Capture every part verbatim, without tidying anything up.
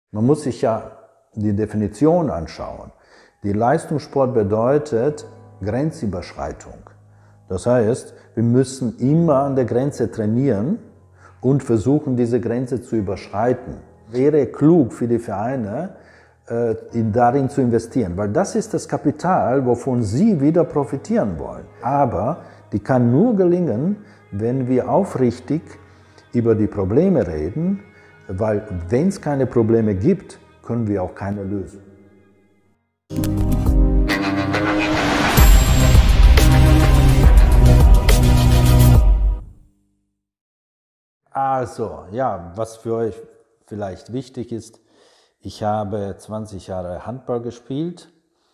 Man muss sich ja die Definition anschauen. Die Leistungssport bedeutet Grenzüberschreitung. Das heißt, wir müssen immer an der Grenze trainieren und versuchen, diese Grenze zu überschreiten. Wäre klug für die Vereine, äh, darin zu investieren, weil das ist das Kapital, wovon sie wieder profitieren wollen. Aber die kann nur gelingen, wenn wir aufrichtig über die Probleme reden, weil wenn es keine Probleme gibt, können wir auch keine lösen. Also, ja, was für euch vielleicht wichtig ist, ich habe zwanzig Jahre Handball gespielt,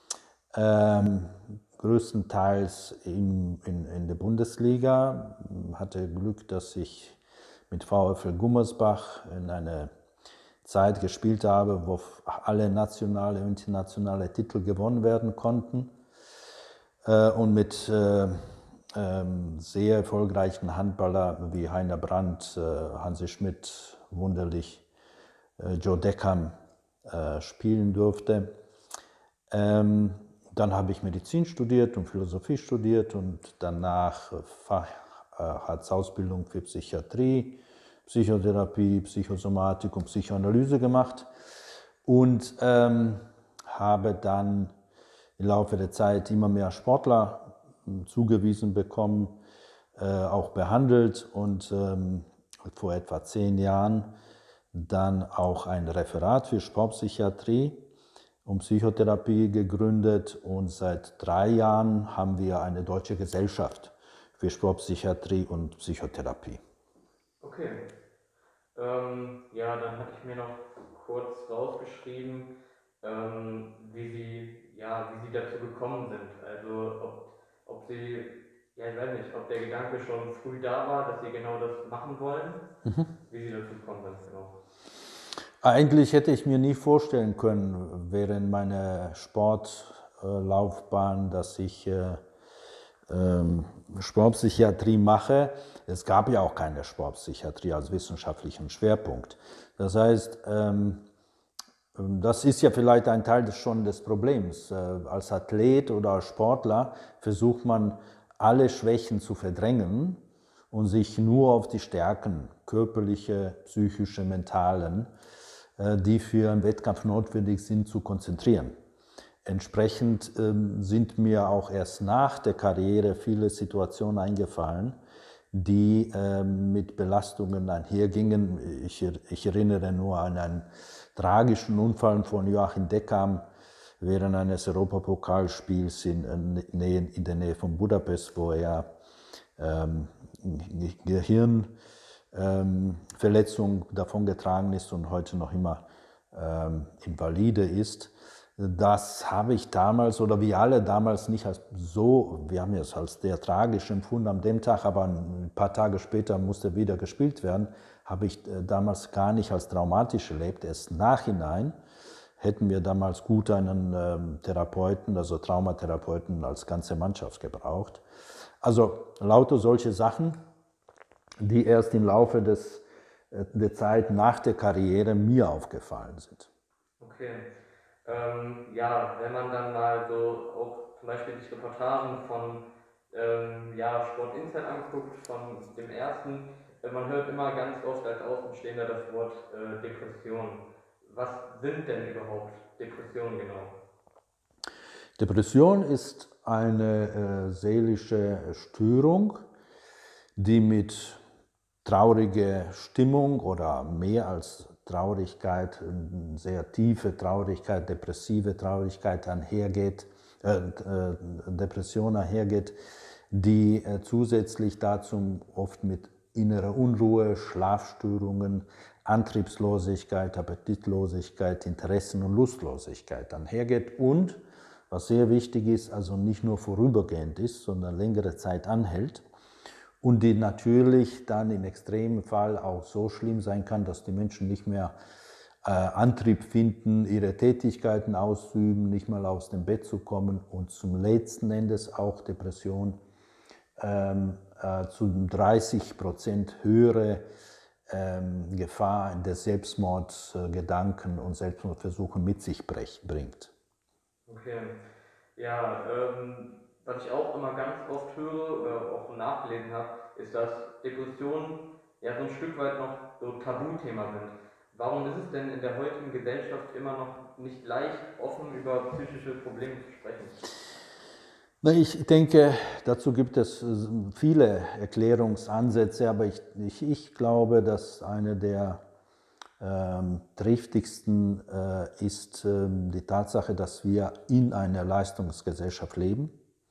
ähm, größtenteils in, in, in der Bundesliga, hatte Glück, dass ich mit VfL Gummersbach in einer Zeit gespielt habe, wo alle nationale und internationale Titel gewonnen werden konnten äh, und mit äh, ähm, sehr erfolgreichen Handballer wie Heiner Brandt, äh, Hansi Schmidt, Wunderlich, äh, Joe Deckham äh, spielen durfte. Ähm, dann habe ich Medizin studiert und Philosophie studiert und danach Facharztausbildung für Psychiatrie, Psychotherapie, Psychosomatik und Psychoanalyse gemacht und ähm, habe dann im Laufe der Zeit immer mehr Sportler zugewiesen bekommen, äh, auch behandelt und ähm, vor etwa zehn Jahren dann auch ein Referat für Sportpsychiatrie und Psychotherapie gegründet und seit drei Jahren haben wir eine deutsche Gesellschaft für Sportpsychiatrie und Psychotherapie. Okay, ähm, ja, dann hatte ich mir noch kurz rausgeschrieben, ähm, wie Sie, ja, wie Sie dazu gekommen sind. Also ob, ob Sie, ja, ich weiß nicht, ob der Gedanke schon früh da war, dass Sie genau das machen wollen, Mhm. wie Sie dazu gekommen sind, genau. Eigentlich hätte ich mir nie vorstellen können, während meiner Sportlaufbahn, dass ich äh, ähm, Sportpsychiatrie mache. Es gab ja auch keine Sportpsychiatrie als wissenschaftlichen Schwerpunkt. Das heißt, ähm, das ist ja vielleicht ein Teil des, schon des Problems. Äh, als Athlet oder als Sportler versucht man, alle Schwächen zu verdrängen und sich nur auf die Stärken, körperliche, psychische, mentalen, äh, die für einen Wettkampf notwendig sind, zu konzentrieren. Entsprechend ähm, sind mir auch erst nach der Karriere viele Situationen eingefallen, die ähm, mit Belastungen einhergingen. Ich, ich erinnere nur an einen tragischen Unfall von Joachim Deckham während eines Europapokalspiels in, in, in der Nähe von Budapest, wo er ähm, Gehirnverletzung ähm, davongetragen ist und heute noch immer ähm, Invalide ist. Das habe ich damals oder wir alle damals nicht als so, wir haben es als sehr tragisch empfunden an dem Tag, aber ein paar Tage später musste wieder gespielt werden, habe ich damals gar nicht als traumatisch erlebt. Erst nachhinein hätten wir damals gut einen ähm, Therapeuten, also Traumatherapeuten als ganze Mannschaft gebraucht. Also lauter solche Sachen, die erst im Laufe des, der Zeit nach der Karriere mir aufgefallen sind. Okay. Ähm, ja, wenn man dann mal so auch zum Beispiel sich Reportagen von ähm, ja, Sport Insight anguckt, von dem ersten, äh, man hört immer ganz oft als Außenstehender das Wort äh, Depression. Was sind denn überhaupt Depressionen genau? Depression ist eine äh, seelische Störung, die mit trauriger Stimmung oder mehr als Traurigkeit, sehr tiefe Traurigkeit, depressive Traurigkeit einhergeht, äh, äh, Depression einhergeht, die äh, zusätzlich dazu oft mit innerer Unruhe, Schlafstörungen, Antriebslosigkeit, Appetitlosigkeit, Interessen- und Lustlosigkeit einhergeht und, was sehr wichtig ist, also nicht nur vorübergehend ist, sondern längere Zeit anhält. Und die natürlich dann im extremen Fall auch so schlimm sein kann, dass die Menschen nicht mehr äh, Antrieb finden, ihre Tätigkeiten auszuüben, nicht mal aus dem Bett zu kommen und zum letzten Endes auch Depression ähm, äh, zu dreißig Prozent höhere ähm, Gefahr des Selbstmordgedanken und Selbstmordversuche mit sich bringt. Okay. Ja, ähm, was ich auch immer ganz oft höre oder auch nachgelesen habe, ist, dass Depressionen ja so ein Stück weit noch so Tabuthema sind. Warum ist es denn in der heutigen Gesellschaft immer noch nicht leicht, offen über psychische Probleme zu sprechen? Ich denke, dazu gibt es viele Erklärungsansätze, aber ich, ich, ich glaube, dass eine der ähm, triftigsten äh, ist ähm, die Tatsache, dass wir in einer Leistungsgesellschaft leben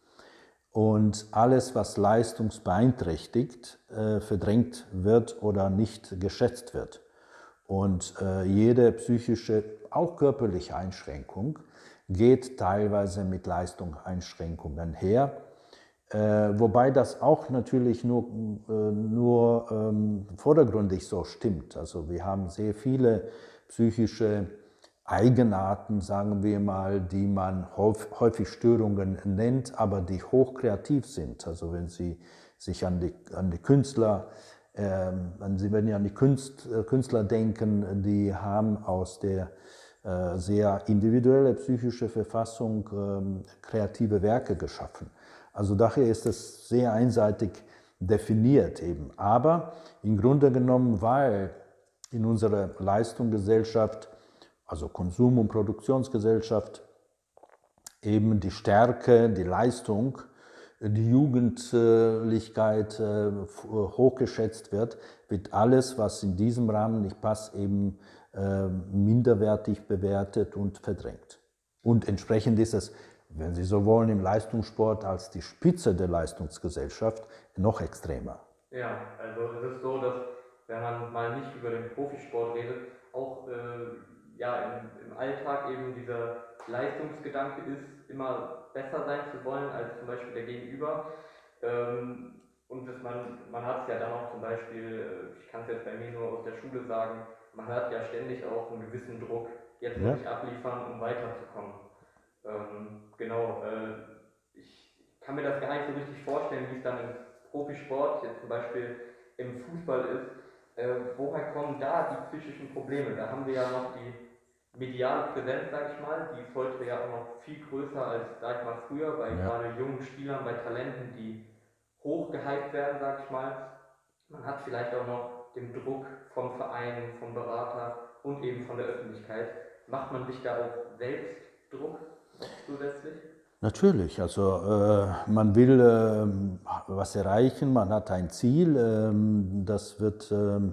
und alles, was leistungsbeeinträchtigt, äh, verdrängt wird oder nicht geschätzt wird. Und äh, jede psychische, auch körperliche Einschränkung geht teilweise mit Leistungseinschränkungen her. Äh, wobei das auch natürlich nur, äh, nur ähm, vordergründig so stimmt. Also wir haben sehr viele psychische Eigenarten, sagen wir mal, die man häufig Störungen nennt, aber die hochkreativ sind. Also wenn Sie sich an die, an die Künstler, ähm, Sie werden ja an die Künst, Künstler denken, die haben aus der äh, sehr individuelle psychische Verfassung ähm, kreative Werke geschaffen. Also daher ist es sehr einseitig definiert eben. Aber im Grunde genommen, weil in unserer Leistungsgesellschaft, also Konsum- und Produktionsgesellschaft, eben die Stärke, die Leistung, die Jugendlichkeit äh, hochgeschätzt wird, wird alles, was in diesem Rahmen nicht passt, eben äh, minderwertig bewertet und verdrängt. Und entsprechend ist es, wenn Sie so wollen, im Leistungssport als die Spitze der Leistungsgesellschaft noch extremer. Ja, also es ist so, dass wenn man mal nicht über den Profisport redet, auch äh, ja, im, im Alltag eben dieser Leistungsgedanke ist, immer besser sein zu wollen als zum Beispiel der Gegenüber. Ähm, und dass man, man hat es ja dann auch zum Beispiel, ich kann es jetzt bei mir nur aus der Schule sagen, man hat ja ständig auch einen gewissen Druck, jetzt muss Ja. ich abliefern, um weiterzukommen. Ähm, genau, äh, ich kann mir das gar nicht so richtig vorstellen, wie es dann im Profisport, jetzt zum Beispiel im Fußball ist. Äh, woher kommen da die psychischen Probleme? Da haben wir ja noch die mediale Präsenz, sage ich mal, die ist heute ja auch noch viel größer als, sag ich mal, früher, bei Ja. gerade jungen Spielern, bei Talenten, die hoch gehypt werden, sage ich mal. Man hat vielleicht auch noch den Druck vom Verein, vom Berater und eben von der Öffentlichkeit. Macht man sich da auch selbst Druck zusätzlich? Natürlich, also äh, man will äh, was erreichen, man hat ein Ziel, äh, das wird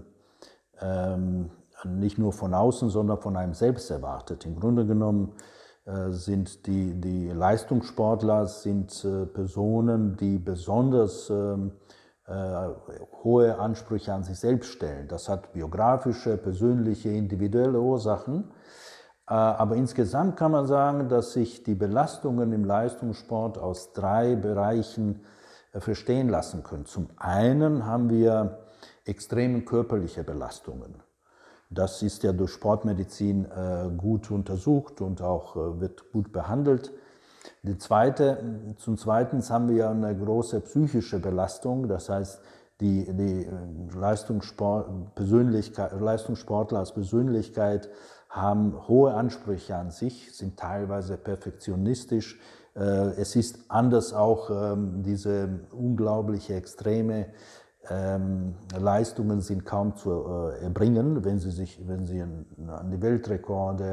äh, nicht nur von außen, sondern von einem selbst erwartet. Im Grunde genommen äh, sind die, die Leistungssportler sind äh, Personen, die besonders äh, hohe Ansprüche an sich selbst stellen. Das hat biografische, persönliche, individuelle Ursachen. Aber insgesamt kann man sagen, dass sich die Belastungen im Leistungssport aus drei Bereichen verstehen lassen können. Zum einen haben wir extreme körperliche Belastungen. Das ist ja durch Sportmedizin gut untersucht und auch wird gut behandelt. Die zweite, zum Zweiten haben wir eine große psychische Belastung, das heißt, die, die Leistungssport, Persönlichkeit, Leistungssportler als Persönlichkeit haben hohe Ansprüche an sich, sind teilweise perfektionistisch. Es ist anders auch, diese unglaubliche Extreme Leistungen sind kaum zu erbringen, wenn Sie, sich, wenn Sie an die Weltrekorde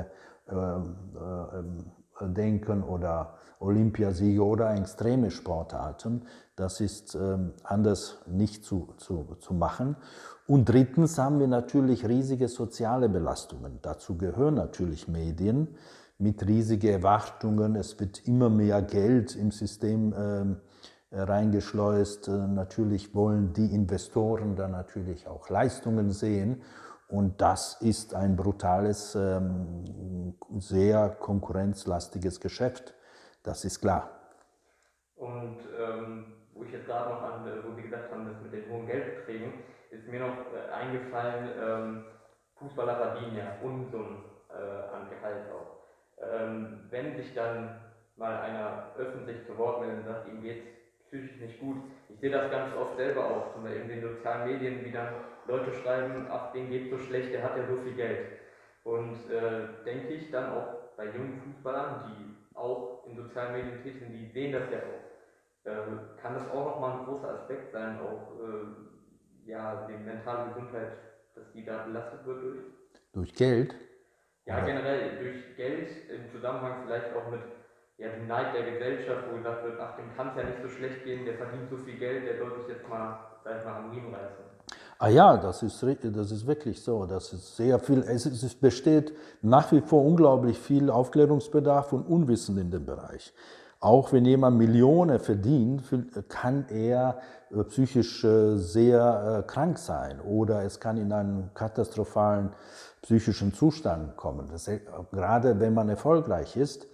denken oder Olympiasiege oder extreme Sportarten. Das ist ähm, anders nicht zu, zu, zu machen. Und drittens haben wir natürlich riesige soziale Belastungen. Dazu gehören natürlich Medien mit riesigen Erwartungen. Es wird immer mehr Geld im System ähm, reingeschleust. Natürlich wollen die Investoren dann natürlich auch Leistungen sehen. Und das ist ein brutales, ähm, sehr konkurrenzlastiges Geschäft. Das ist klar. Und ähm, wo ich jetzt gerade noch an, wo Sie gesagt haben, das mit den hohen Geldbeträgen, ist mir noch äh, eingefallen, ähm, Fußballer verdienen ja Unsummen äh, an Gehalt auch. Ähm, wenn sich dann mal einer öffentlich zu Wort meldet und sagt, ihm geht es psychisch nicht gut, ich sehe das ganz oft selber auch, in den sozialen Medien, wie dann Leute schreiben, ach, dem geht so schlecht, der hat ja so viel Geld. Und äh, denke ich dann auch bei jungen Fußballern, die auch in sozialen Medien tätig sind, die sehen das ja auch. Äh, kann das auch nochmal ein großer Aspekt sein, auch äh, ja, die mentale Gesundheit, dass die da belastet wird durch? Durch Geld? Ja, generell durch Geld im Zusammenhang vielleicht auch mit ja, dem Neid der Gesellschaft, wo gesagt wird, ach, dem kann es ja nicht so schlecht gehen, der verdient so viel Geld, der soll sich jetzt mal, sag ich mal, am Riemen reißen. Ah ja, das ist, das ist wirklich so. Das ist sehr viel, es, es besteht nach wie vor unglaublich viel Aufklärungsbedarf und Unwissen in dem Bereich. Auch wenn jemand Millionen verdient, kann er psychisch sehr krank sein oder es kann in einen katastrophalen psychischen Zustand kommen. Das, gerade wenn man erfolgreich ist,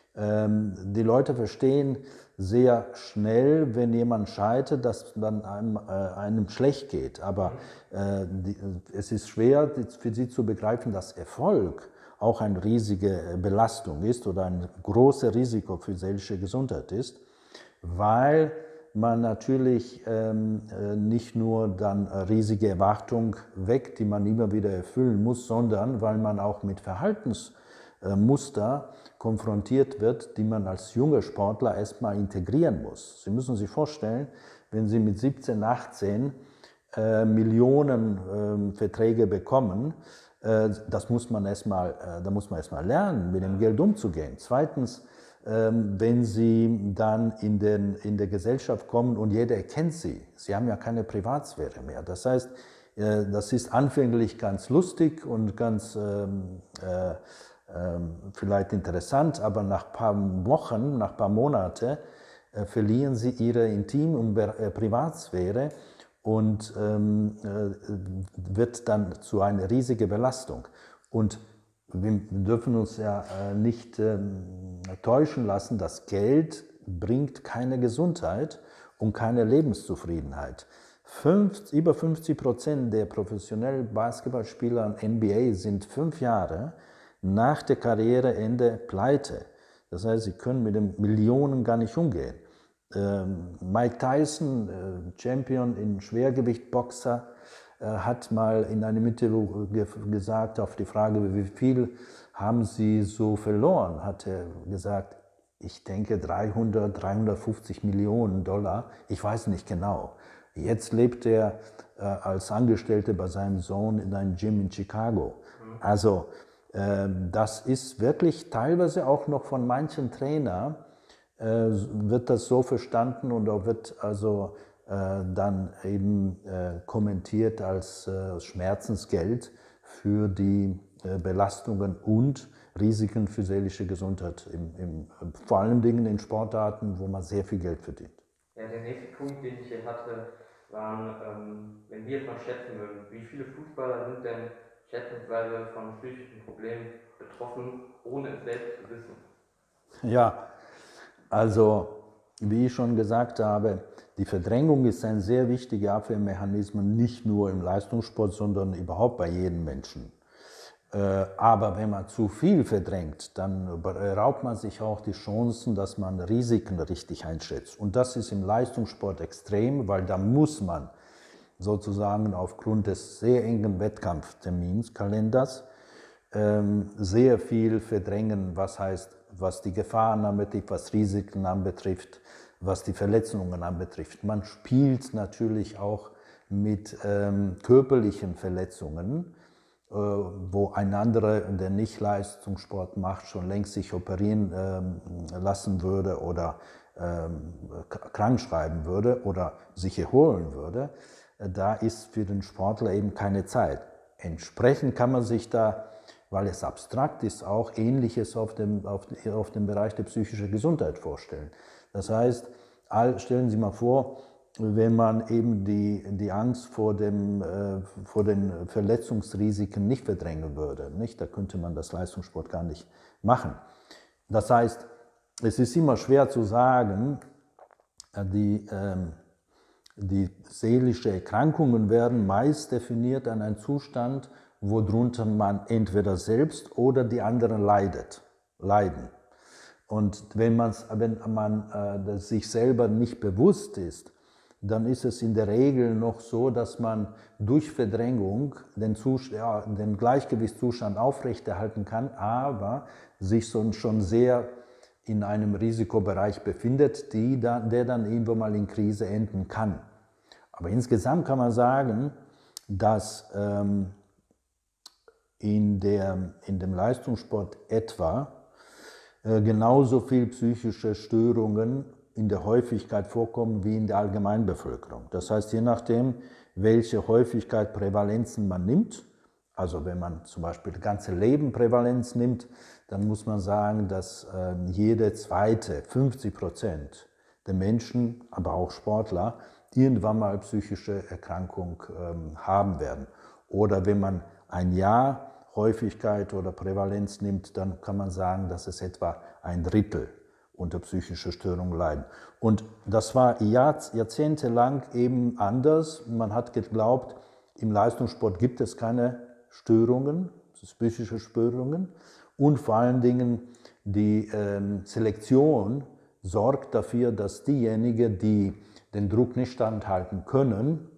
die Leute verstehen sehr schnell, wenn jemand scheitert, dass dann einem, äh, einem schlecht geht. Aber äh, die, es ist schwer für sie zu begreifen, dass Erfolg auch eine riesige Belastung ist oder ein großes Risiko für seelische Gesundheit ist, weil man natürlich ähm, nicht nur dann riesige Erwartungen weckt, die man immer wieder erfüllen muss, sondern weil man auch mit Verhaltensmuster konfrontiert wird, die man als junger Sportler erstmal integrieren muss. Sie müssen sich vorstellen, wenn Sie mit siebzehn, achtzehn äh, Millionen äh, Verträge bekommen, äh, das muss man erstmal, äh, da muss man erstmal lernen, mit dem Geld umzugehen. Zweitens, äh, wenn Sie dann in, den, in der Gesellschaft kommen und jeder erkennt Sie, Sie haben ja keine Privatsphäre mehr. Das heißt, äh, das ist anfänglich ganz lustig und ganz ähm, äh, vielleicht interessant, aber nach ein paar Wochen, nach ein paar Monaten äh, verlieren sie ihre Intim- und äh, Privatsphäre und ähm, äh, wird dann zu einer riesigen Belastung. Und wir dürfen uns ja äh, nicht ähm, täuschen lassen, dass Geld bringt keine Gesundheit und keine Lebenszufriedenheit. Fünf, über fünfzig Prozent der professionellen Basketballspieler in N B A sind fünf Jahre nach der Karriereende pleite. Das heißt, sie können mit den Millionen gar nicht umgehen. Ähm, Mike Tyson, äh, Champion in Schwergewichtboxer, äh, hat mal in einem Interview ge gesagt, auf die Frage, wie viel haben Sie so verloren, hat er gesagt, ich denke dreihundert, dreihundertfünfzig Millionen Dollar, ich weiß nicht genau. Jetzt lebt er äh, als Angestellter bei seinem Sohn in einem Gym in Chicago. Also das ist wirklich teilweise auch noch von manchen Trainern, äh, wird das so verstanden und auch wird also äh, dann eben äh, kommentiert als äh, Schmerzensgeld für die äh, Belastungen und Risiken für seelische Gesundheit, im, im, vor allen Dingen in Sportarten, wo man sehr viel Geld verdient. Ja, der nächste Punkt, den ich hier hatte, waren, ähm, wenn wir jetzt mal schätzen würden, wie viele Fußballer sind denn schätzungsweise von psychischen Problemen betroffen, ohne es selbst zu wissen? Ja, also wie ich schon gesagt habe, die Verdrängung ist ein sehr wichtiger Abwehrmechanismus, nicht nur im Leistungssport, sondern überhaupt bei jedem Menschen. Aber wenn man zu viel verdrängt, dann raubt man sich auch die Chancen, dass man Risiken richtig einschätzt. Und das ist im Leistungssport extrem, weil da muss man sozusagen aufgrund des sehr engen Wettkampftermins, Kalenders, ähm, sehr viel verdrängen, was heißt, was die Gefahren anbetrifft, was Risiken anbetrifft, was die Verletzungen anbetrifft. Man spielt natürlich auch mit ähm, körperlichen Verletzungen, äh, wo ein anderer, der nicht Leistungssport macht, schon längst sich operieren ähm, lassen würde oder ähm, krank schreiben würde oder sich erholen würde. Da ist für den Sportler eben keine Zeit. Entsprechend kann man sich da, weil es abstrakt ist, auch Ähnliches auf dem, auf, auf dem Bereich der psychischen Gesundheit vorstellen. Das heißt, stellen Sie mal vor, wenn man eben die, die Angst vor, dem, äh, vor den Verletzungsrisiken nicht verdrängen würde, nicht? Da könnte man das Leistungssport gar nicht machen. Das heißt, es ist immer schwer zu sagen, die ähm, Die seelischen Erkrankungen werden meist definiert an einen Zustand, worunter man entweder selbst oder die anderen leidet, leiden. Und wenn, wenn man äh, sich selber nicht bewusst ist, dann ist es in der Regel noch so, dass man durch Verdrängung den, Zus ja, den Gleichgewichtszustand aufrechterhalten kann, aber sich so schon sehr in einem Risikobereich befindet, die dann, der dann irgendwann mal in Krise enden kann. Aber insgesamt kann man sagen, dass ähm, in, der, in dem Leistungssport etwa äh, genauso viel psychische Störungen in der Häufigkeit vorkommen wie in der Allgemeinbevölkerung. Das heißt, je nachdem, welche Häufigkeit Prävalenzen man nimmt, also wenn man zum Beispiel das ganze Leben Prävalenz nimmt, dann muss man sagen, dass äh, jede zweite, fünfzig Prozent der Menschen, aber auch Sportler, irgendwann mal psychische Erkrankung ähm, haben werden. Oder wenn man ein Jahr Häufigkeit oder Prävalenz nimmt, dann kann man sagen, dass es etwa ein Drittel unter psychische Störungen leiden. Und das war jahrzehntelang eben anders. Man hat geglaubt, im Leistungssport gibt es keine Störungen, psychische Störungen. Und vor allen Dingen die ähm, Selektion sorgt dafür, dass diejenigen, die den Druck nicht standhalten können,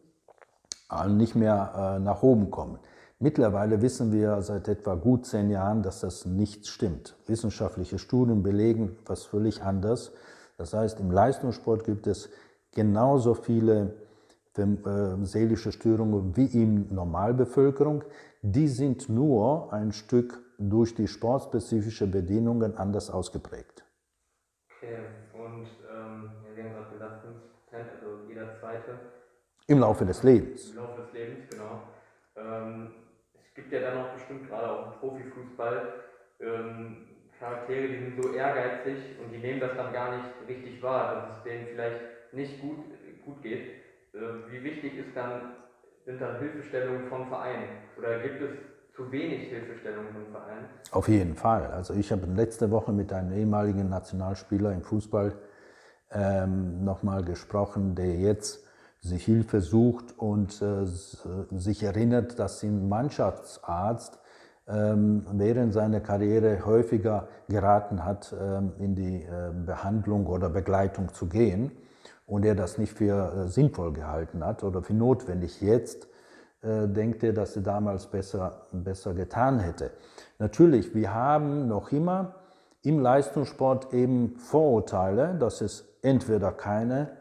nicht mehr äh, nach oben kommen. Mittlerweile wissen wir seit etwa gut zehn Jahren, dass das nicht stimmt. Wissenschaftliche Studien belegen was völlig anderes. Das heißt, im Leistungssport gibt es genauso viele äh, seelische Störungen wie in der Normalbevölkerung. Die sind nur ein Stück durch die sportspezifischen Bedingungen anders ausgeprägt. Okay, und ähm, ja, Sie haben gerade gesagt, fünfzig Prozent, also jeder Zweite. Im Laufe des Lebens. Im Laufe des Lebens, genau. Ähm, es gibt ja dann auch bestimmt gerade auch im Profifußball ähm, Charaktere, die sind so ehrgeizig und die nehmen das dann gar nicht richtig wahr, dass es denen vielleicht nicht gut, gut geht. Äh, wie wichtig ist dann, sind dann Hilfestellungen von Vereinen? Oder gibt es zu wenig Hilfestellungen von Vereinen? Auf jeden Fall. Also ich habe letzte Woche mit einem ehemaligen Nationalspieler im Fußball ähm, nochmal gesprochen, der jetzt sich Hilfe sucht und äh, sich erinnert, dass ein Mannschaftsarzt ähm, während seiner Karriere häufiger geraten hat, ähm, in die äh, Behandlung oder Begleitung zu gehen und er das nicht für äh, sinnvoll gehalten hat oder für notwendig. Jetzt äh, denkt er, dass er damals besser, besser getan hätte. Natürlich, wir haben noch immer im Leistungssport eben Vorurteile, dass es entweder keine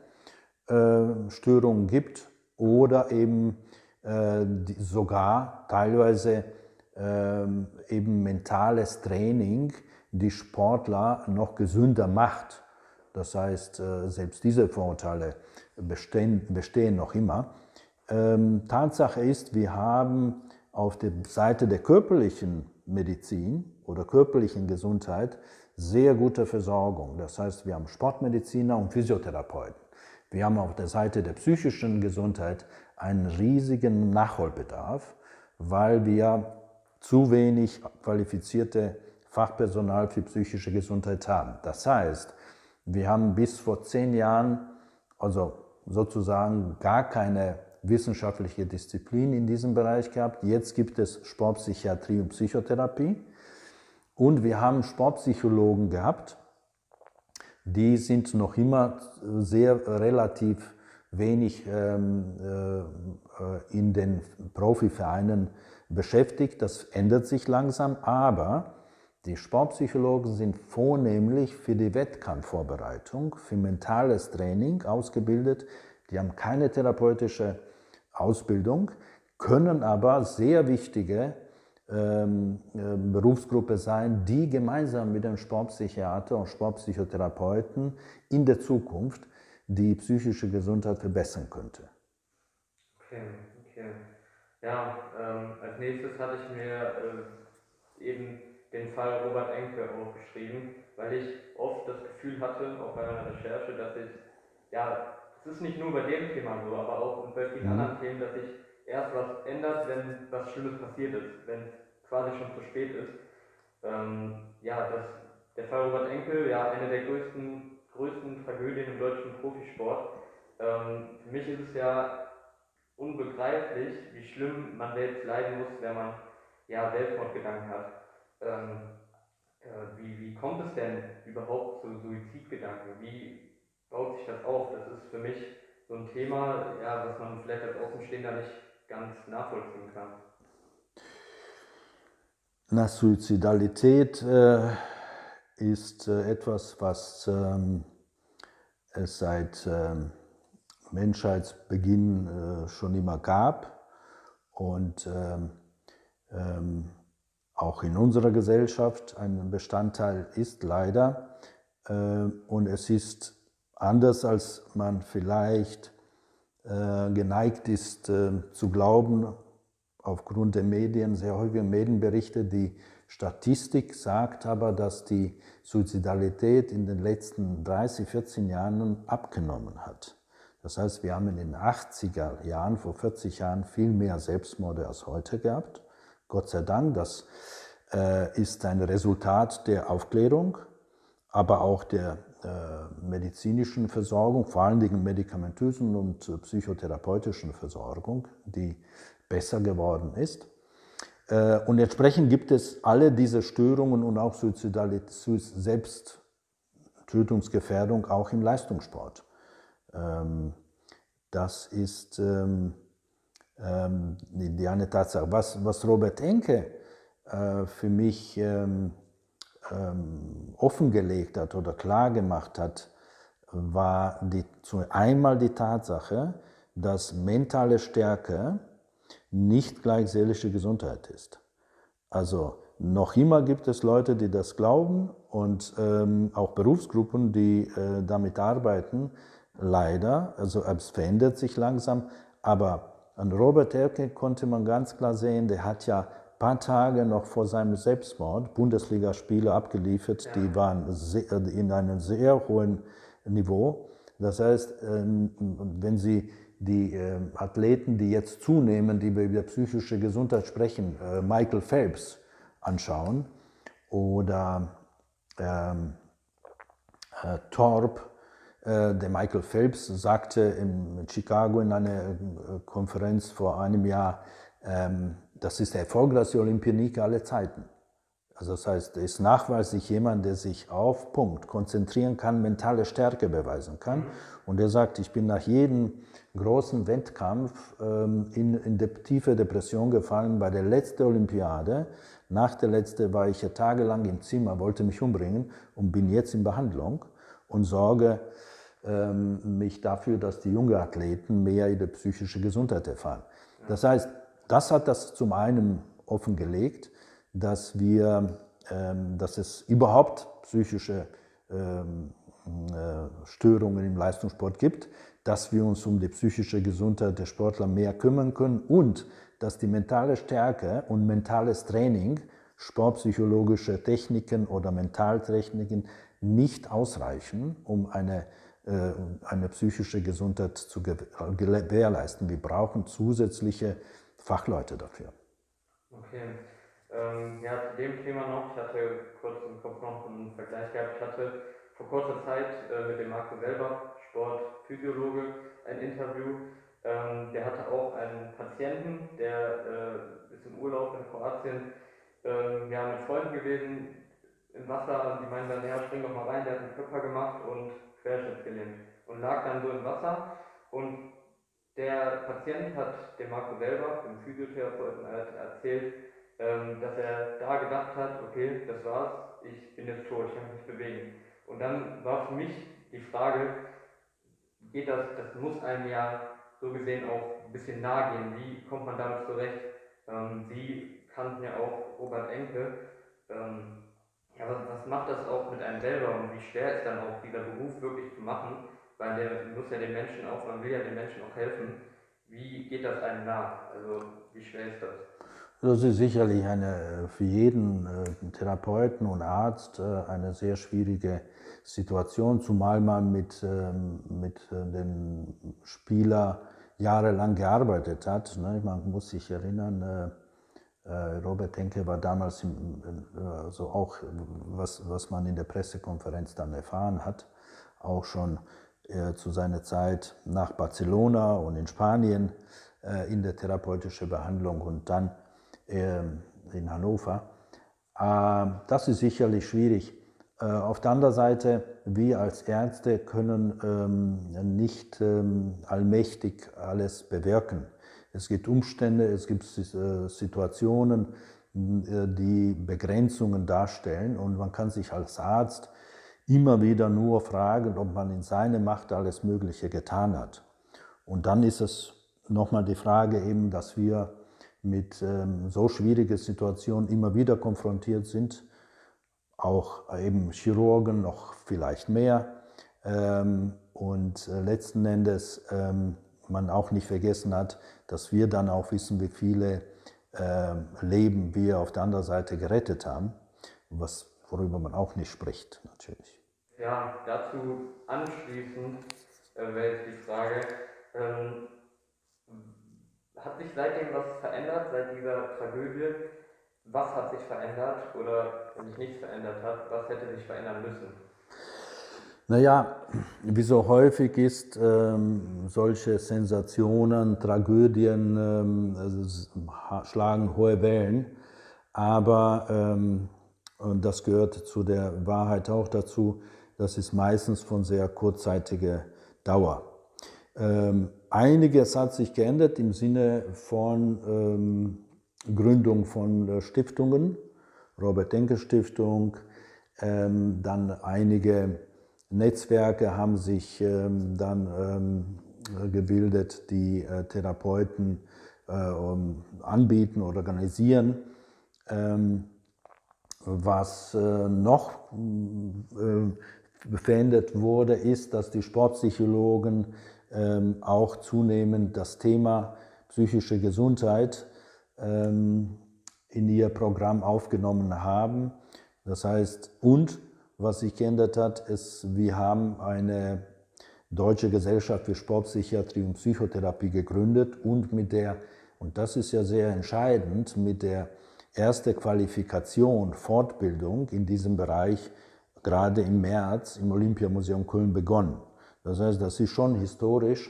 Störungen gibt oder eben äh, die, sogar teilweise äh, eben mentales Training die Sportler noch gesünder macht. Das heißt, äh, selbst diese Vorurteile bestehen, bestehen noch immer. Ähm, Tatsache ist, wir haben auf der Seite der körperlichen Medizin oder körperlichen Gesundheit sehr gute Versorgung. Das heißt, wir haben Sportmediziner und Physiotherapeuten. Wir haben auf der Seite der psychischen Gesundheit einen riesigen Nachholbedarf, weil wir zu wenig qualifizierte Fachpersonal für psychische Gesundheit haben. Das heißt, wir haben bis vor zehn Jahren also sozusagen gar keine wissenschaftliche Disziplin in diesem Bereich gehabt. Jetzt gibt es Sportpsychiatrie und Psychotherapie und wir haben Sportpsychologen gehabt. Die sind noch immer sehr relativ wenig ähm, äh, in den Profivereinen beschäftigt. Das ändert sich langsam, aber die Sportpsychologen sind vornehmlich für die Wettkampfvorbereitung, für mentales Training ausgebildet. Die haben keine therapeutische Ausbildung, können aber sehr wichtige Ähm, äh, Berufsgruppe sein, die gemeinsam mit dem Sportpsychiater und Sportpsychotherapeuten in der Zukunft die psychische Gesundheit verbessern könnte. Okay, okay. Ja, ähm, als nächstes hatte ich mir äh, eben den Fall Robert Enke aufgeschrieben, weil ich oft das Gefühl hatte, auch bei meiner Recherche, dass ich, ja, es ist nicht nur bei dem Thema so, aber auch bei vielen Mhm. anderen Themen, dass sich erst was ändert, wenn was Schlimmes passiert ist, wenn es quasi schon zu spät ist. Ähm, ja, das, der Fall Robert Enke, ja, eine der größten, größten Tragödien im deutschen Profisport. Ähm, für mich ist es ja unbegreiflich, wie schlimm man selbst leiden muss, wenn man ja, Selbstmordgedanken hat. Ähm, äh, wie, wie kommt es denn überhaupt zu Suizidgedanken? Wie baut sich das auf? Das ist für mich so ein Thema, ja, was man vielleicht als Außenstehender nicht ganz nachvollziehen kann. Na, Suizidalität äh, ist äh, etwas, was ähm, es seit ähm, Menschheitsbeginn äh, schon immer gab und ähm, ähm, auch in unserer Gesellschaft ein Bestandteil ist, leider. Äh, und es ist anders, als man vielleicht äh, geneigt ist äh, zu glauben, aufgrund der Medien, sehr häufigen Medienberichte. Die Statistik sagt aber, dass die Suizidalität in den letzten dreißig, vierzehn Jahren abgenommen hat. Das heißt, wir haben in den achtziger Jahren, vor vierzig Jahren, viel mehr Selbstmorde als heute gehabt. Gott sei Dank, das äh, ist ein Resultat der Aufklärung, aber auch der äh, medizinischen Versorgung, vor allen Dingen medikamentösen und äh, psychotherapeutischen Versorgung, die besser geworden ist. Äh, und entsprechend gibt es alle diese Störungen und auch Suizidalität, Selbsttötungsgefährdung auch im Leistungssport. Ähm, das ist ähm, ähm, die, die eine Tatsache. Was, was Robert Enke äh, für mich ähm, ähm, offengelegt hat oder klar gemacht hat, war die, einmal die Tatsache, dass mentale Stärke nicht gleich seelische Gesundheit ist. Also noch immer gibt es Leute, die das glauben und ähm, auch Berufsgruppen, die äh, damit arbeiten, leider. Also es verändert sich langsam, aber an Robert Enke konnte man ganz klar sehen, der hat ja ein paar Tage noch vor seinem Selbstmord Bundesligaspiele abgeliefert, ja. Die waren sehr, in einem sehr hohen Niveau. Das heißt, wenn Sie die Athleten, die jetzt zunehmen, die über psychische Gesundheit sprechen, Michael Phelps anschauen oder ähm, äh, Thorpe, äh, der Michael Phelps sagte in Chicago in einer Konferenz vor einem Jahr, ähm, das ist der erfolgreichste Olympioniker aller Zeiten. Also das heißt, er ist nachweislich jemand, der sich auf Punkt konzentrieren kann, mentale Stärke beweisen kann. Und er sagt, ich bin nach jedem großen Wettkampf ähm, in, in de tiefe Depression gefallen. Bei der letzten Olympiade, nach der letzten war ich ja tagelang im Zimmer, wollte mich umbringen und bin jetzt in Behandlung und sorge ähm, mich dafür, dass die jungen Athleten mehr ihre psychische Gesundheit erfahren. Das heißt, das hat das zum einen offengelegt, dass wir, ähm, dass es überhaupt psychische ähm, äh, Störungen im Leistungssport gibt, dass wir uns um die psychische Gesundheit der Sportler mehr kümmern können und dass die mentale Stärke und mentales Training, sportpsychologische Techniken oder Mentaltechniken nicht ausreichen, um eine, äh, eine psychische Gesundheit zu gewährleisten. Wir brauchen zusätzliche Fachleute dafür. Okay. Ähm, ja, zu dem Thema noch, ich hatte kurz im Kopf noch einen Vergleich gehabt, ich hatte vor kurzer Zeit äh, mit dem Marco Selber, Sportphysiologe, ein Interview. Ähm, der hatte auch einen Patienten, der äh, ist im Urlaub in Kroatien, ähm, ja, mit Freunden gewesen, im Wasser, die meinen dann, ja, spring doch mal rein, der hat einen Körper gemacht und querschnittsgelähmt und lag dann so im Wasser und der Patient hat dem Marco selber, dem Physiotherapeuten, erzählt, dass er da gedacht hat, okay, das war's, ich bin jetzt tot, ich kann mich nicht bewegen. Und dann war für mich die Frage, geht das, das muss einem ja so gesehen auch ein bisschen nahe gehen, wie kommt man damit zurecht? Ähm, Sie kannten ja auch Robert Enke, ähm, ja, was, was macht das auch mit einem selber und wie schwer ist dann auch dieser Beruf wirklich zu machen, weil der muss ja den Menschen auch, man will ja den Menschen auch helfen. Wie geht das einem nach? Also wie schwer ist das? Das ist sicherlich eine, für jeden äh, Therapeuten und Arzt äh, eine sehr schwierige Situation, zumal man mit, ähm, mit äh, dem Spieler jahrelang gearbeitet hat. Ne? Man muss sich erinnern, äh, äh, Robert Enke war damals, im, äh, also auch, was, was man in der Pressekonferenz dann erfahren hat, auch schon äh, zu seiner Zeit nach Barcelona und in Spanien äh, in der therapeutischen Behandlung und dann in Hannover. Das ist sicherlich schwierig. Auf der anderen Seite, wir als Ärzte können ähm, nicht ähm, allmächtig alles bewirken. Es gibt Umstände, es gibt äh, Situationen, die Begrenzungen darstellen und man kann sich als Arzt immer wieder nur fragen, ob man in seiner Macht alles Mögliche getan hat. Und dann ist es nochmal die Frage eben, dass wir mit ähm, so schwierigen Situationen immer wieder konfrontiert sind, auch eben Chirurgen noch vielleicht mehr ähm, und äh, letzten Endes ähm, man auch nicht vergessen hat, dass wir dann auch wissen, wie viele äh, Leben wir auf der anderen Seite gerettet haben, was, worüber man auch nicht spricht natürlich. Ja, dazu anschließend äh, wäre jetzt die Frage, ähm, hat sich seitdem was verändert, seit dieser Tragödie? Was hat sich verändert oder wenn sich nichts verändert hat, was hätte sich verändern müssen? Naja, wie so häufig ist, ähm, solche Sensationen, Tragödien ähm, also schlagen hohe Wellen, aber ähm, und das gehört zu der Wahrheit auch dazu, das ist meistens von sehr kurzzeitiger Dauer. Ähm, einiges hat sich geändert im Sinne von ähm, Gründung von Stiftungen, Robert-Enke-Stiftung, ähm, dann einige Netzwerke haben sich ähm, dann ähm, gebildet, die äh, Therapeuten äh, um, anbieten, organisieren. Ähm, was äh, noch äh, verändert wurde, ist, dass die Sportpsychologen ähm, auch zunehmend das Thema psychische Gesundheit ähm, in ihr Programm aufgenommen haben. Das heißt, und was sich geändert hat, ist, wir haben eine Deutsche Gesellschaft für Sportpsychiatrie und Psychotherapie gegründet und mit der, und das ist ja sehr entscheidend, mit der erste Qualifikation, Fortbildung in diesem Bereich gerade im März im Olympiamuseum Köln begonnen. Das heißt, das ist schon historisch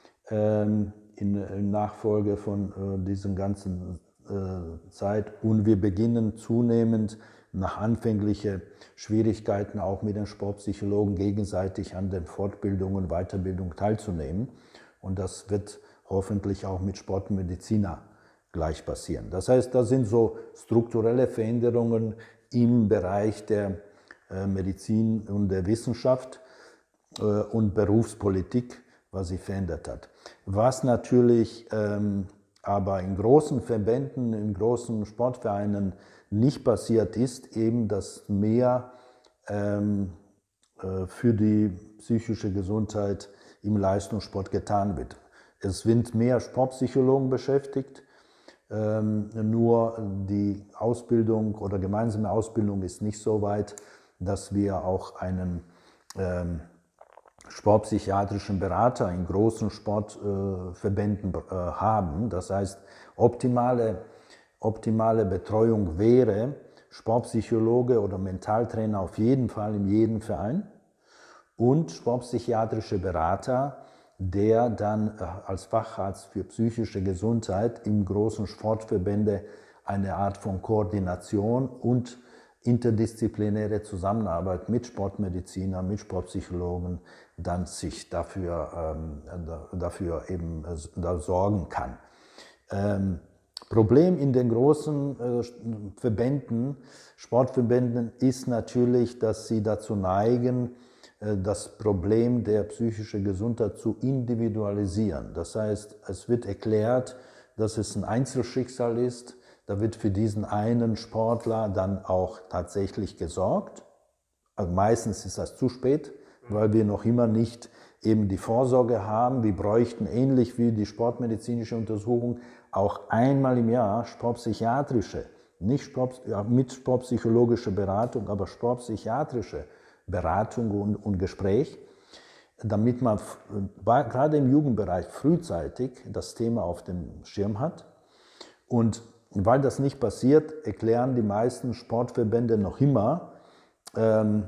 ähm, in, in Nachfolge von äh, diesen ganzen äh, Zeit und wir beginnen zunehmend nach anfänglichen Schwierigkeiten auch mit den Sportpsychologen gegenseitig an den Fortbildungen und Weiterbildung teilzunehmen und das wird hoffentlich auch mit Sportmediziner gleich passieren. Das heißt, da sind so strukturelle Veränderungen im Bereich der äh, Medizin und der Wissenschaft äh, und Berufspolitik, was sich verändert hat. Was natürlich ähm, aber in großen Verbänden, in großen Sportvereinen nicht passiert ist, eben, dass mehr ähm, äh, für die psychische Gesundheit im Leistungssport getan wird. Es sind mehr Sportpsychologen beschäftigt, ähm, nur die Ausbildung oder gemeinsame Ausbildung ist nicht so weit, dass wir auch einen ähm, sportpsychiatrischen Berater in großen Sportverbänden äh, haben. Das heißt, optimale, optimale Betreuung wäre Sportpsychologe oder Mentaltrainer auf jeden Fall in jedem Verein und sportpsychiatrische Berater, der dann äh, als Facharzt für psychische Gesundheit in großen Sportverbände eine Art von Koordination und interdisziplinäre Zusammenarbeit mit Sportmedizinern, mit Sportpsychologen dann sich dafür, ähm, dafür eben äh, da sorgen kann. Ähm, Problem in den großen äh, Verbänden, Sportverbänden ist natürlich, dass sie dazu neigen, äh, das Problem der psychischen Gesundheit zu individualisieren. Das heißt, es wird erklärt, dass es ein Einzelschicksal ist. Da wird für diesen einen Sportler dann auch tatsächlich gesorgt. Also meistens ist das zu spät, weil wir noch immer nicht eben die Vorsorge haben. Wir bräuchten ähnlich wie die sportmedizinische Untersuchung auch einmal im Jahr sportpsychiatrische, nicht Sport, ja, mit sportpsychologischer Beratung, aber sportpsychiatrische Beratung und, und Gespräch, damit man gerade im Jugendbereich frühzeitig das Thema auf dem Schirm hat. Und weil das nicht passiert, erklären die meisten Sportverbände noch immer ähm,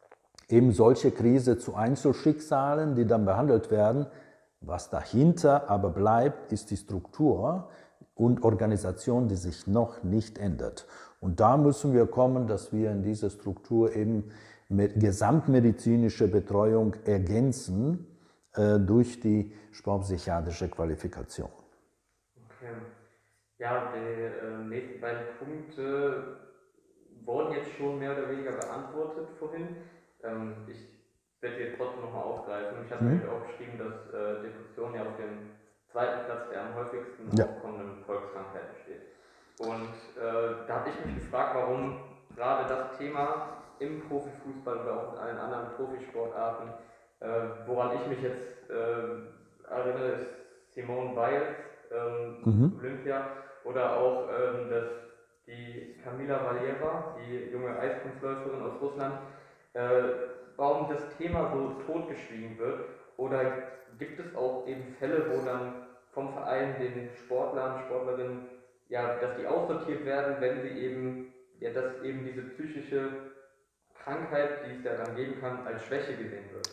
eben solche Krise zu Einzelschicksalen, die dann behandelt werden. Was dahinter aber bleibt, ist die Struktur und Organisation, die sich noch nicht ändert. Und da müssen wir kommen, dass wir in dieser Struktur eben mit gesamtmedizinischer Betreuung ergänzen äh, durch die sportpsychiatrische Qualifikation. Okay. Ja, die äh, nächsten beiden Punkte wurden jetzt schon mehr oder weniger beantwortet vorhin. Ähm, ich werde sie jetzt trotzdem nochmal aufgreifen. Ich hatte Mhm. nämlich auch geschrieben, dass äh, Depression ja auf dem zweiten Platz der am häufigsten Ja. aufkommenden Volkskrankheiten steht. Und äh, da habe ich mich gefragt, warum gerade das Thema im Profifußball oder auch in allen anderen Profisportarten, äh, woran ich mich jetzt äh, erinnere, ist Simone Biles, ähm, Mhm. Olympia, oder auch ähm, das, die Kamila Valieva, die junge Eiskunstläuferin aus Russland, äh, warum das Thema so totgeschwiegen wird, oder gibt es auch eben Fälle, wo dann vom Verein den Sportlern, Sportlerinnen, ja, dass die aussortiert werden, wenn sie eben, ja, dass eben diese psychische Krankheit, die es ja dann geben kann, als Schwäche gesehen wird?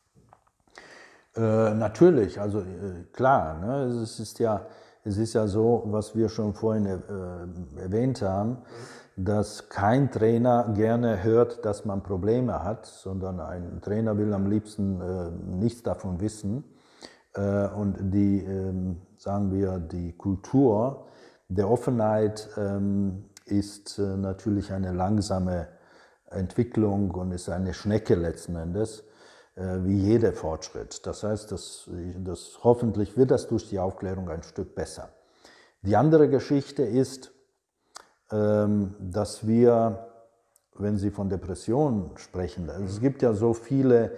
Äh, natürlich, also äh, klar, ne? Es ist ja, es ist ja so, was wir schon vorhin äh, erwähnt haben, mhm. dass kein Trainer gerne hört, dass man Probleme hat, sondern ein Trainer will am liebsten äh, nichts davon wissen. Äh, und die, äh, sagen wir, die Kultur der Offenheit ähm, ist äh, natürlich eine langsame Entwicklung und ist eine Schnecke letzten Endes, äh, wie jeder Fortschritt. Das heißt, dass, dass hoffentlich wird das durch die Aufklärung ein Stück besser. Die andere Geschichte ist, ähm, dass wir, wenn Sie von Depressionen sprechen, also es gibt ja so viele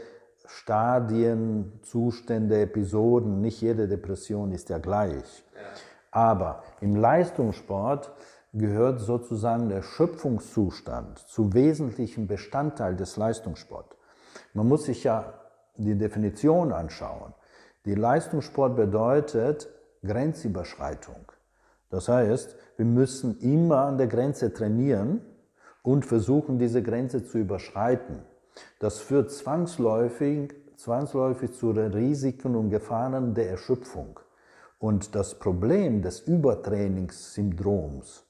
Stadien, Zustände, Episoden, nicht jede Depression ist ja gleich. Ja. Aber im Leistungssport gehört sozusagen der Schöpfungszustand zum wesentlichen Bestandteil des Leistungssports. Man muss sich ja die Definition anschauen. Die Leistungssport bedeutet Grenzüberschreitung. Das heißt, wir müssen immer an der Grenze trainieren und versuchen, diese Grenze zu überschreiten. Das führt zwangsläufig, zwangsläufig zu Risiken und Gefahren der Erschöpfung. Und das Problem des Übertrainingssyndroms,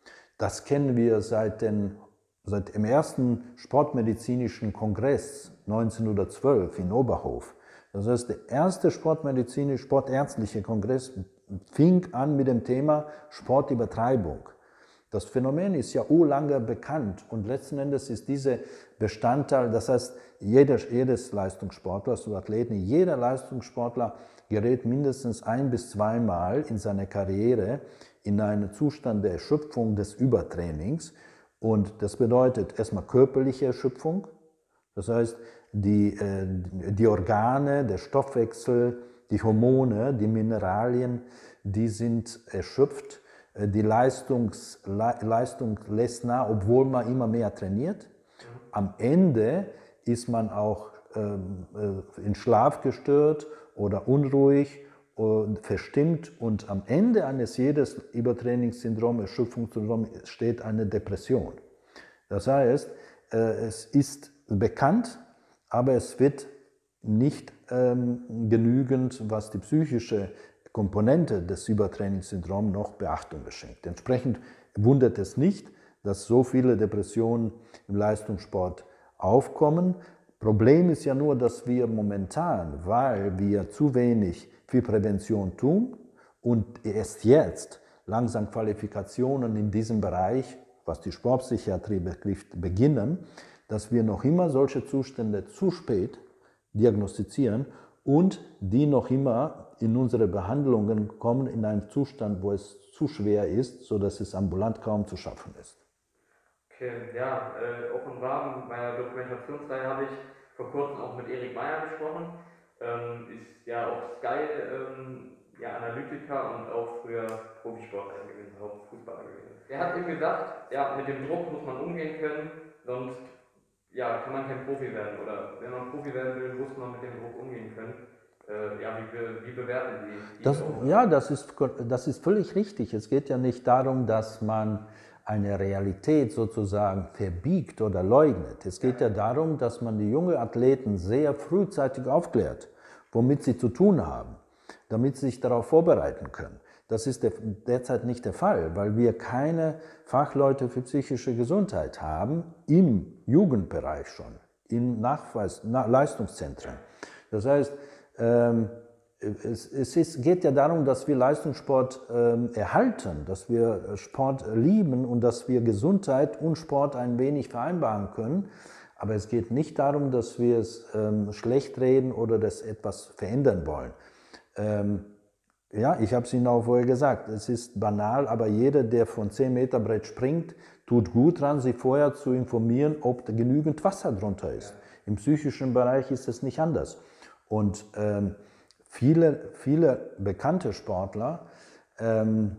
das kennen wir seit, den, seit dem ersten Sportmedizinischen Kongress neunzehnhundertzwölf in Oberhof. Das heißt, der erste sportmedizinische, sportärztliche Kongress fing an mit dem Thema Sportübertreibung. Das Phänomen ist ja urlange bekannt und letzten Endes ist dieser Bestandteil, das heißt, jeder, jedes Leistungssportler, so Athleten, jeder Leistungssportler gerät mindestens ein- bis zweimal in seiner Karriere in einen Zustand der Erschöpfung des Übertrainings. Und das bedeutet erstmal körperliche Erschöpfung, das heißt, die, äh, die Organe, der Stoffwechsel, die Hormone, die Mineralien, die sind erschöpft. Die Leistungs, Leistung lässt nach, obwohl man immer mehr trainiert. Am Ende ist man auch ähm, in Schlaf gestört oder unruhig und verstimmt. Und am Ende eines jedes Übertrainingssyndrom, Erschöpfungssyndrom steht eine Depression. Das heißt, äh, es ist bekannt, aber es wird nicht ähm, genügend, was die psychische Komponente des Übertrainingssyndroms noch Beachtung geschenkt. Entsprechend wundert es nicht, dass so viele Depressionen im Leistungssport aufkommen. Problem ist ja nur, dass wir momentan, weil wir zu wenig für Prävention tun und erst jetzt langsam Qualifikationen in diesem Bereich, was die Sportpsychiatrie betrifft, beginnen, dass wir noch immer solche Zustände zu spät diagnostizieren und die noch immer in unsere Behandlungen kommen in einen Zustand, wo es zu schwer ist, sodass es ambulant kaum zu schaffen ist. Okay, ja, äh, auch im Rahmen meiner Dokumentationsreihe habe ich vor kurzem auch mit Erik Meyer gesprochen, ähm, ist ja auch Sky ähm, ja, Analytiker und auch früher Profisportler gewesen, auch Fußballer gewesen. Er hat ihm gesagt, ja, mit dem Druck muss man umgehen können, sonst ja, kann man kein Profi werden, oder wenn man Profi werden will, muss man mit dem Druck umgehen können. Äh, ja, wie, wie bewerten Sie das? Ja, das ist, das ist völlig richtig. Es geht ja nicht darum, dass man eine Realität sozusagen verbiegt oder leugnet. Es geht ja darum, dass man die jungen Athleten sehr frühzeitig aufklärt, womit sie zu tun haben, damit sie sich darauf vorbereiten können. Das ist der, derzeit nicht der Fall, weil wir keine Fachleute für psychische Gesundheit haben im Jugendbereich schon, in Nachweis, Na, Leistungszentren. Das heißt, ähm, es, es ist, geht ja darum, dass wir Leistungssport ähm, erhalten, dass wir Sport lieben und dass wir Gesundheit und Sport ein wenig vereinbaren können. Aber es geht nicht darum, dass wir es ähm, schlecht reden oder das etwas verändern wollen. Ähm, Ja, ich habe es Ihnen auch vorher gesagt, es ist banal, aber jeder, der von zehn Meter Brett springt, tut gut dran, sich vorher zu informieren, ob da genügend Wasser drunter ist. Im psychischen Bereich ist es nicht anders. Und ähm, viele, viele bekannte Sportler ähm,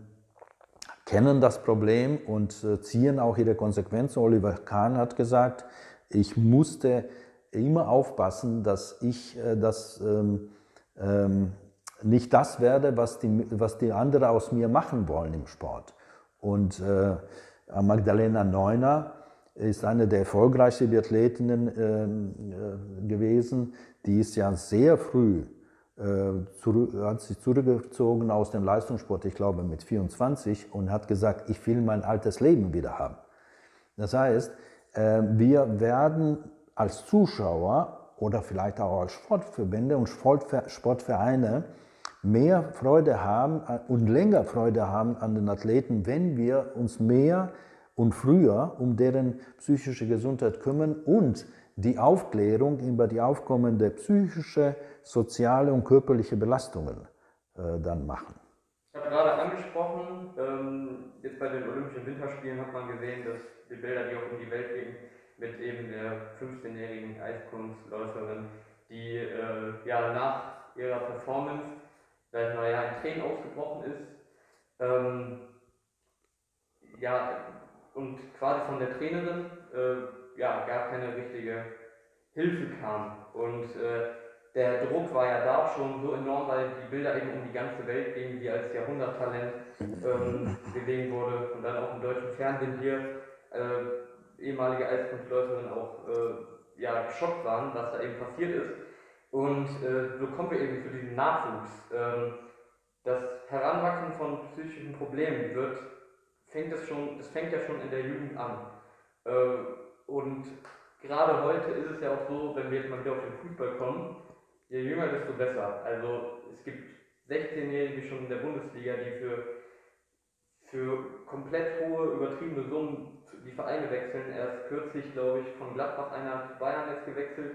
kennen das Problem und äh, ziehen auch ihre Konsequenzen. Oliver Kahn hat gesagt, ich musste immer aufpassen, dass ich äh, das ähm, ähm, nicht das werde, was die, was die anderen aus mir machen wollen im Sport. Und äh, Magdalena Neuner ist eine der erfolgreichsten Biathletinnen äh, gewesen. Die ist ja sehr früh, äh, zurück, hat sich zurückgezogen aus dem Leistungssport, ich glaube mit vierundzwanzig, und hat gesagt, ich will mein altes Leben wieder haben. Das heißt, äh, wir werden als Zuschauer oder vielleicht auch als Sportverbände und Sportvereine mehr Freude haben und länger Freude haben an den Athleten, wenn wir uns mehr und früher um deren psychische Gesundheit kümmern und die Aufklärung über die aufkommende psychische, soziale und körperliche Belastungen äh, dann machen. Ich habe gerade angesprochen, ähm, jetzt bei den Olympischen Winterspielen hat man gesehen, dass die Bilder, die auch in die Welt gingen, mit eben der fünfzehnjährigen Eiskunstläuferin, die äh, ja nach ihrer Performance seit mal ja in Tränen ausgebrochen ist, ähm, ja, und quasi von der Trainerin äh, ja gar keine richtige Hilfe kam. Und äh, der Druck war ja da schon so enorm, weil die Bilder eben um die ganze Welt gingen, die als Jahrhunderttalent ähm, gesehen wurde und dann auch im deutschen Fernsehen hier äh, ehemalige Eiskunstläuferinnen auch äh, ja, geschockt waren, was da eben passiert ist. Und äh, so kommen wir eben zu diesem Nachwuchs. Ähm, das Heranwachsen von psychischen Problemen wird, fängt es schon, das fängt ja schon in der Jugend an. Äh, und gerade heute ist es ja auch so, wenn wir jetzt mal wieder auf den Fußball kommen, je jünger, desto besser. Also es gibt sechzehnjährige schon in der Bundesliga, die für, für komplett hohe, übertriebene Summen die Vereine wechseln. Erst kürzlich, glaube ich, von Gladbach einer zu Bayern jetzt gewechselt.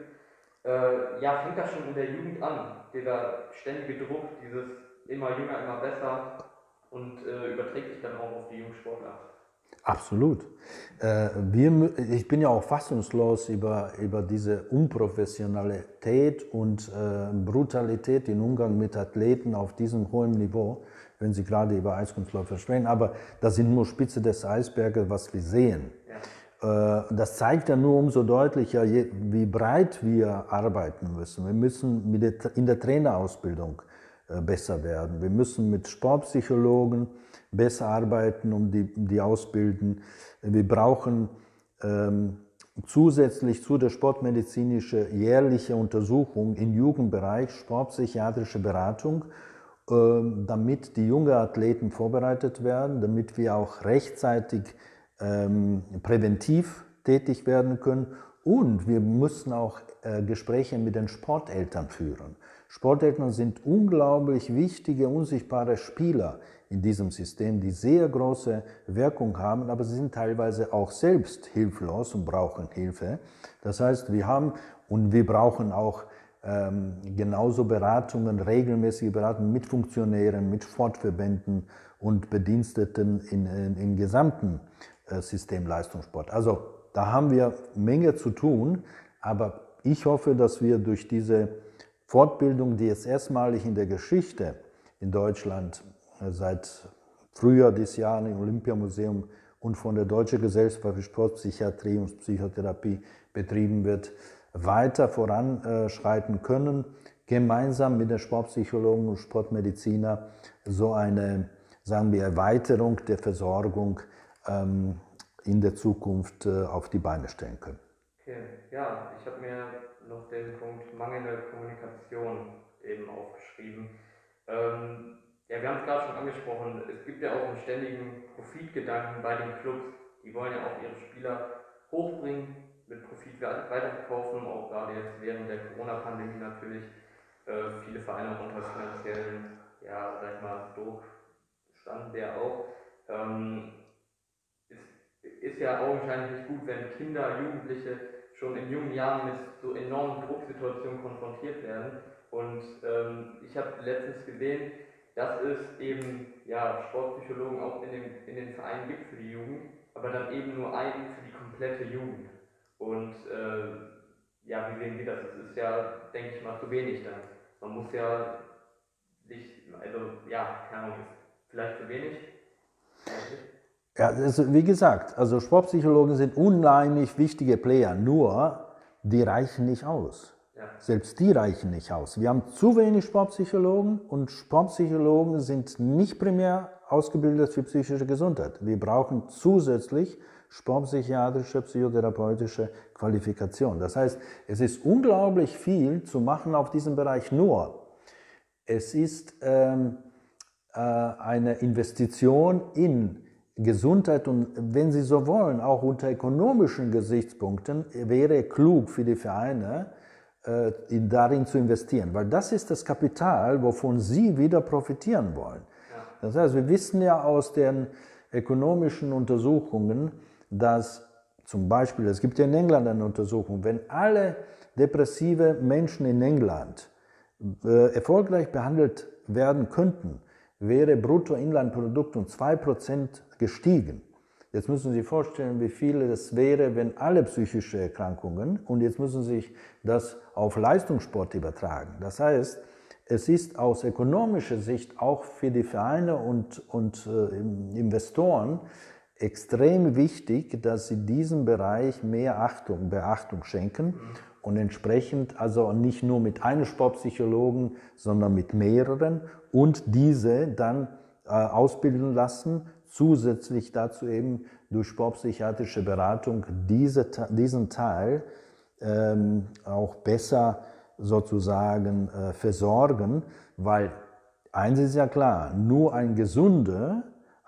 Äh, ja, fängt das schon in der Jugend an, dieser ständige Druck, dieses immer jünger, immer besser und äh, überträgt sich dann auch auf die Jugendsportler. Absolut. Äh, wir, ich bin ja auch fassungslos über, über diese Unprofessionalität und äh, Brutalität im Umgang mit Athleten auf diesem hohen Niveau, wenn Sie gerade über Eiskunstläufer sprechen. Aber das sind nur Spitze des Eisberges, was wir sehen. Ja. Äh, das zeigt ja nur umso deutlicher, je, wie breit wir arbeiten müssen. Wir müssen mit der, in der Trainerausbildung äh, besser werden. Wir müssen mit Sportpsychologen besser arbeiten, um die, die ausbilden. Wir brauchen ähm, zusätzlich zu der sportmedizinischen jährliche Untersuchung im Jugendbereich sportpsychiatrische Beratung, äh, damit die jungen Athleten vorbereitet werden, damit wir auch rechtzeitig ähm, präventiv tätig werden können. Und wir müssen auch äh, Gespräche mit den Sporteltern führen. Sporteltern sind unglaublich wichtige, unsichtbare Spieler in diesem System, die sehr große Wirkung haben, aber sie sind teilweise auch selbst hilflos und brauchen Hilfe. Das heißt, wir haben und wir brauchen auch ähm, genauso Beratungen, regelmäßige Beratungen mit Funktionären, mit Sportverbänden und Bediensteten in, in, im gesamten äh, System Leistungssport. Also da haben wir Menge zu tun, aber ich hoffe, dass wir durch diese Fortbildung, die jetzt erstmalig in der Geschichte in Deutschland seit Frühjahr dieses Jahres im Olympiamuseum und von der Deutschen Gesellschaft für Sportpsychiatrie und Psychotherapie betrieben wird, weiter voranschreiten können, gemeinsam mit den Sportpsychologen und Sportmediziner so eine, sagen wir, Erweiterung der Versorgung ähm, in der Zukunft äh, auf die Beine stellen können. Okay, ja, ich habe mir noch den Punkt mangelnde Kommunikation eben aufgeschrieben. Ähm, ja, wir haben es gerade schon angesprochen, es gibt ja auch einen ständigen Profitgedanken bei den Clubs. Die wollen ja auch ihre Spieler hochbringen, mit Profit weiterverkaufen, auch gerade jetzt während der Corona-Pandemie natürlich. Äh, viele Vereine auch unter finanziellen, ja, sag ich mal, Druck standen der auch. Ähm, ist, ist ja augenscheinlich nicht gut, wenn Kinder, Jugendliche schon in jungen Jahren mit so enormen Drucksituationen konfrontiert werden. Und ähm, ich habe letztens gesehen, dass es eben ja, Sportpsychologen auch in, dem, in den Vereinen gibt für die Jugend, aber dann eben nur einen für die komplette Jugend. Und äh, ja, wie sehen Sie das? Das ist ja, denke ich mal, zu wenig dann. Man muss ja sich, also ja, keine Ahnung, ist vielleicht zu wenig eigentlich. Ja, das, wie gesagt, also Sportpsychologen sind unheimlich wichtige Player, nur die reichen nicht aus. Ja. Selbst die reichen nicht aus. Wir haben zu wenig Sportpsychologen und Sportpsychologen sind nicht primär ausgebildet für psychische Gesundheit. Wir brauchen zusätzlich sportpsychiatrische, psychotherapeutische Qualifikation. Das heißt, es ist unglaublich viel zu machen auf diesem Bereich, nur es ist ähm, äh, eine Investition in Gesundheit und, wenn Sie so wollen, auch unter ökonomischen Gesichtspunkten wäre klug für die Vereine, äh, darin zu investieren, weil das ist das Kapital, wovon Sie wieder profitieren wollen. Ja. Das heißt, wir wissen ja aus den ökonomischen Untersuchungen, dass zum Beispiel, es gibt ja in England eine Untersuchung, wenn alle depressive Menschen in England äh, erfolgreich behandelt werden könnten, wäre Bruttoinlandprodukt um zwei Prozent gestiegen. Jetzt müssen Sie sich vorstellen, wie viel es wäre, wenn alle psychische Erkrankungen, und jetzt müssen Sie sich das auf Leistungssport übertragen. Das heißt, es ist aus ökonomischer Sicht auch für die Vereine und, und äh, Investoren extrem wichtig, dass sie diesem Bereich mehr Achtung, Beachtung schenken und entsprechend also nicht nur mit einem Sportpsychologen, sondern mit mehreren und diese dann äh, ausbilden lassen, zusätzlich dazu eben durch sportpsychiatrische Beratung diese, diesen Teil ähm, auch besser sozusagen äh, versorgen, weil eins ist ja klar, nur ein gesunder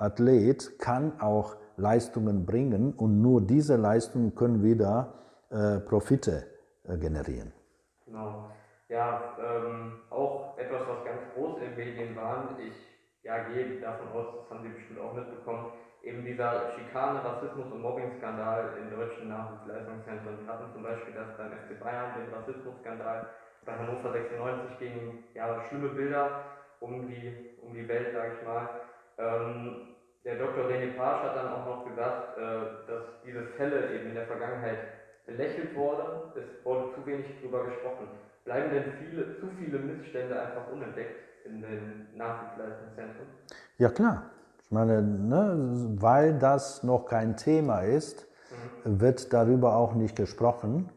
Athlet kann auch Leistungen bringen und nur diese Leistungen können wieder äh, Profite äh, generieren. Genau. Ja, ähm, auch etwas, was ganz groß in den Medien war, ich ja, gehe davon aus, das haben Sie bestimmt auch mitbekommen, eben dieser Schikane-, Rassismus- und Mobbing-Skandal in deutschen Nachwuchsleistungszentren. Wir hatten zum Beispiel das beim F C Bayern, den Rassismus-Skandal, bei Hannover sechsundneunzig gingen ja, schlimme Bilder um die, um die Welt, sage ich mal. Ähm, der Doktor René Pasch hat dann auch noch gesagt, äh, dass diese Fälle eben in der Vergangenheit belächelt wurden, es wurde zu wenig darüber gesprochen. Bleiben denn viele, zu viele Missstände einfach unentdeckt in den Nachwuchsleistungszentren? Ja klar, ich meine, ne, weil das noch kein Thema ist, mhm. wird darüber auch nicht gesprochen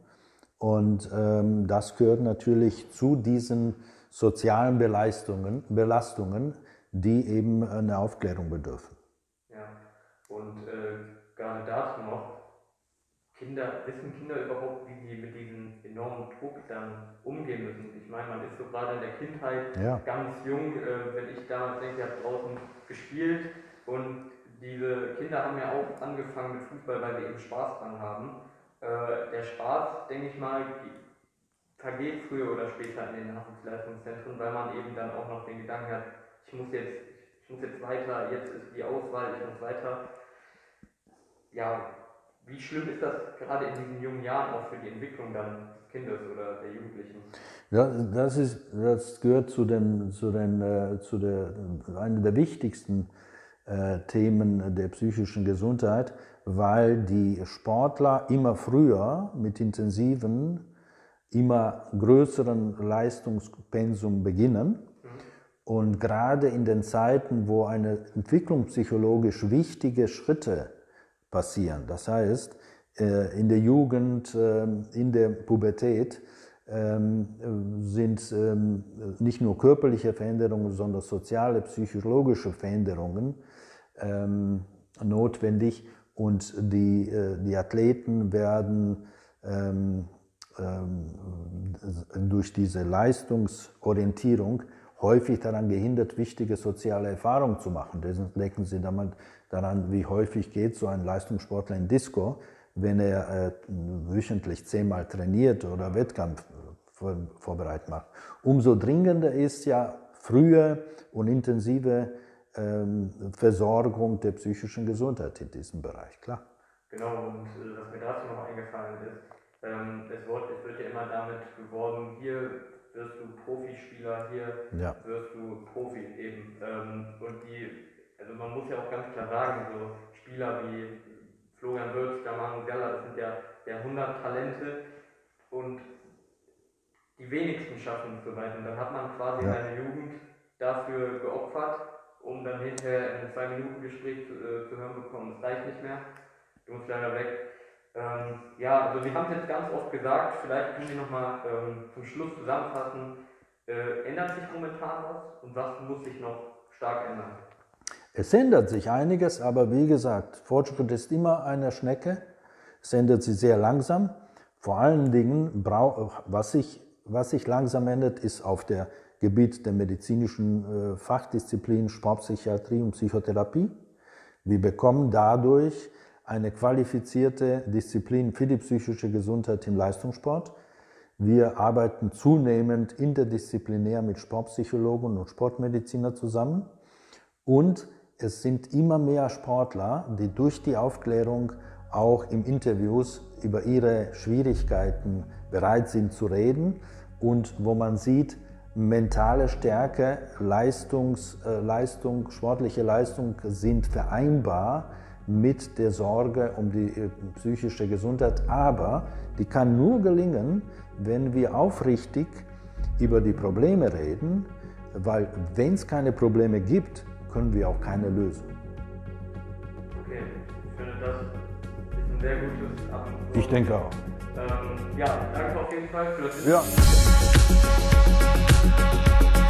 und ähm, das gehört natürlich zu diesen sozialen Belastungen, Belastungen, die eben eine Aufklärung bedürfen. Ja, und äh, gerade dazu noch, Kinder, wissen Kinder überhaupt, wie sie mit diesem enormen Druck dann umgehen müssen? Ich meine, man ist so gerade in der Kindheit ja. ganz jung, äh, wenn ich damals denke, ich habe draußen gespielt und diese Kinder haben ja auch angefangen mit Fußball, weil sie eben Spaß dran haben. Äh, der Spaß, denke ich mal, vergeht früher oder später in den Nachwuchsleistungszentren, weil man eben dann auch noch den Gedanken hat, ich muss jetzt, ich muss jetzt weiter, jetzt ist die Auswahl, ich muss weiter. Ja, wie schlimm ist das gerade in diesen jungen Jahren auch für die Entwicklung dann des Kindes oder der Jugendlichen? Ja, das, ist, das gehört zu, den, zu, den, äh, zu der, einer der wichtigsten äh, Themen der psychischen Gesundheit, weil die Sportler immer früher mit intensiven, immer größeren Leistungspensum beginnen. Mhm. Und gerade in den Zeiten, wo eine entwicklungspsychologisch wichtige Schritte passieren, das heißt, in der Jugend, in der Pubertät, sind nicht nur körperliche Veränderungen, sondern soziale, psychologische Veränderungen notwendig und die, die Athleten werden durch diese Leistungsorientierung häufig daran gehindert, wichtige soziale Erfahrungen zu machen. Deswegen denken Sie daran, wie häufig geht so ein Leistungssportler in Disco, wenn er äh, wöchentlich zehnmal trainiert oder Wettkampf vor, vorbereitet macht. Umso dringender ist ja frühe und intensive ähm, Versorgung der psychischen Gesundheit in diesem Bereich, klar. Genau, und äh, was mir dazu noch eingefallen ist, ähm, es, wird, es wird ja immer damit geworben, hier wirst du Profispieler, hier ja. wirst du Profi eben. Ähm, und die, also man muss ja auch ganz klar sagen, so Spieler wie Florian Wirtz, Manu Galla, das sind ja, ja hundert Talente und die wenigsten schaffen es so weit. Und dann hat man quasi ja. seine Jugend dafür geopfert, um dann hinterher in einem Zwei-Minuten-Gespräch zu, äh, zu hören bekommen, es reicht nicht mehr, du musst leider weg. Ähm, ja, also wir haben es jetzt ganz oft gesagt, vielleicht können wir nochmal ähm, zum Schluss zusammenfassen, äh, ändert sich momentan was und was muss sich noch stark ändern? Es ändert sich einiges, aber wie gesagt, Fortschritt ist immer eine Schnecke, es ändert sich sehr langsam. Vor allen Dingen, was sich, was sich langsam ändert, ist auf der Gebiet der medizinischen äh, Fachdisziplinen Sportpsychiatrie und Psychotherapie. Wir bekommen dadurch eine qualifizierte Disziplin für die psychische Gesundheit im Leistungssport. Wir arbeiten zunehmend interdisziplinär mit Sportpsychologen und Sportmedizinern zusammen. Und es sind immer mehr Sportler, die durch die Aufklärung auch in Interviews über ihre Schwierigkeiten bereit sind zu reden und wo man sieht, mentale Stärke, Leistungs, äh, Leistung, sportliche Leistung sind vereinbar mit der Sorge um die äh, psychische Gesundheit, aber die kann nur gelingen, wenn wir aufrichtig über die Probleme reden, weil wenn es keine Probleme gibt, können wir auch keine lösen. Okay, ich finde, das ist ein sehr gutes Abschluss. Ich denke auch. Ähm, ja, danke auf jeden Fall für das Interview. Ja.